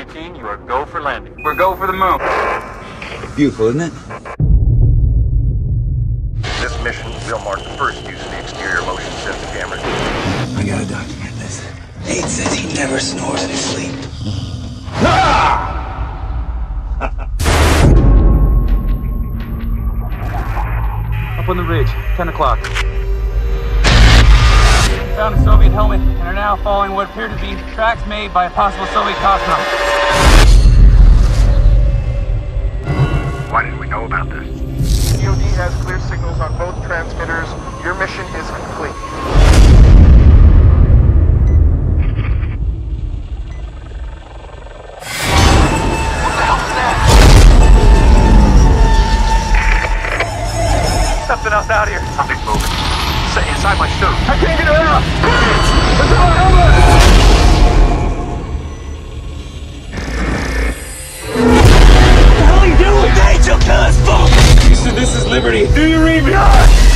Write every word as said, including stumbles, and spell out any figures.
eighteen, you are go for landing. We're go for the moon. Beautiful, isn't it? This mission will mark the first use of the exterior motion sensor camera. I gotta document this. Nate says he never snores in his sleep. Ah! Up on the ridge, ten o'clock. Found a Soviet helmet and are now following what appear to be tracks made by a possible Soviet cosmonaut. Why didn't we know about this? D O D has clear signals on both transmitters. Your mission is complete. What the hell is that? Something else out here. Something's moving. Stay inside my suit. I can't get it out! It's all over! What the hell are you doing? They took us, fuck! You said this is liberty. Do you read me?